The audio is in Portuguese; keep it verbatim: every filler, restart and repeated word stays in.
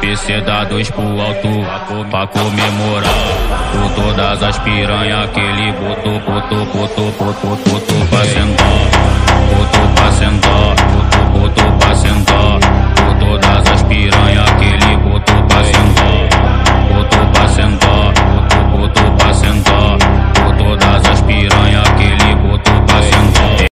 descer da dois pro alto pra comemorar. Por todas as piranha que ele botou, botou, botou, botou, botou pra sentar. Botou pra sentar, botou, botou